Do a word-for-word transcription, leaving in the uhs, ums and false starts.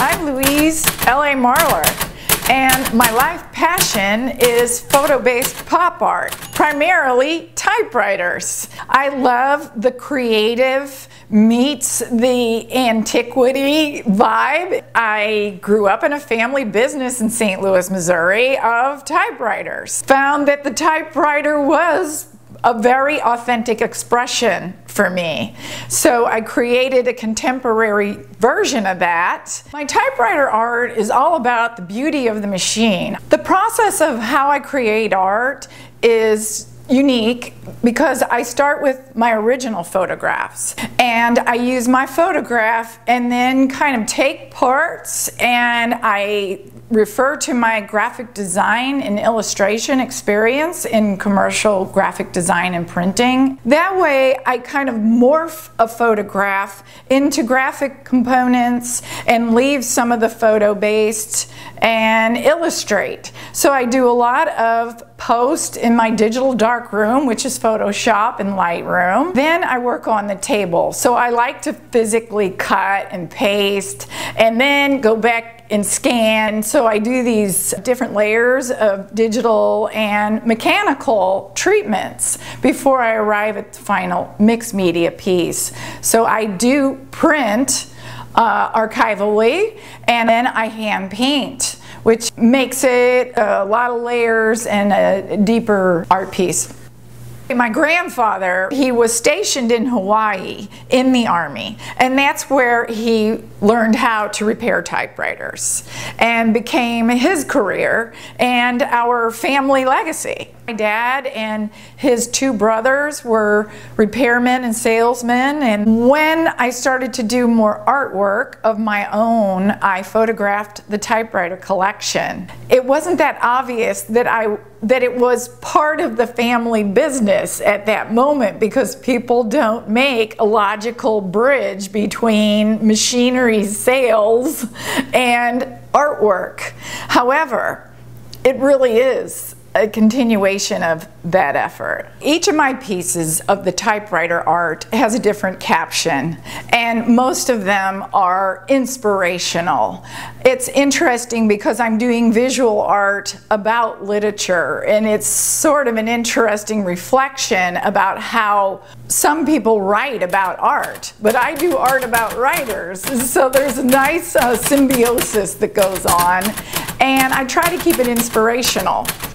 I'm Louise L A Marler, and my life passion is photo-based pop art, primarily typewriters. I love the creative meets the antiquity vibe. I grew up in a family business in Saint Louis, Missouri of typewriters. Found that the typewriter was a very authentic expression for me. So I created a contemporary version of that. My typewriter art is all about the beauty of the machine. The process of how I create art is unique because I start with my original photographs, and I use my photograph and then kind of take parts and I refer to my graphic design and illustration experience in commercial graphic design and printing. That way I kind of morph a photograph into graphic components and leave some of the photo based and illustrate. So I do a lot of post in my digital darkroom, which is Photoshop and Lightroom. Then I work on the table. So I like to physically cut and paste and then go back and scan. So I do these different layers of digital and mechanical treatments before I arrive at the final mixed media piece. So I do print uh, archivally, and then I hand paint, which makes it a lot of layers and a deeper art piece. My grandfather, he was stationed in Hawaii in the Army, and that's where he learned how to repair typewriters and became his career and our family legacy. My dad and his two brothers were repairmen and salesmen, and when I started to do more artwork of my own, I photographed the typewriter collection. It wasn't that obvious that I that it was part of the family business at that moment, because people don't make a logical bridge between machinery sales and artwork. However, it really is a continuation of that effort. Each of my pieces of the typewriter art has a different caption, and most of them are inspirational. It's interesting because I'm doing visual art about literature, and it's sort of an interesting reflection about how some people write about art, but I do art about writers. So there's a nice uh, symbiosis that goes on, and I try to keep it inspirational.